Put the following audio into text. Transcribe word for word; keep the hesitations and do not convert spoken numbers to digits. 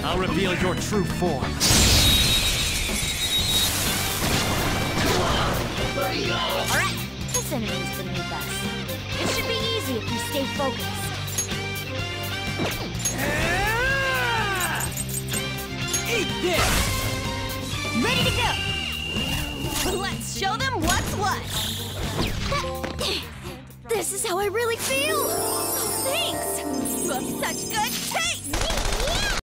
I'll reveal your true form. Alright, this enemy's beneath us. It should be easy if we stay focused. Eat this! Ready to go! Let's show them what's what! This is how I really feel! Oh, thanks! You have such good taste!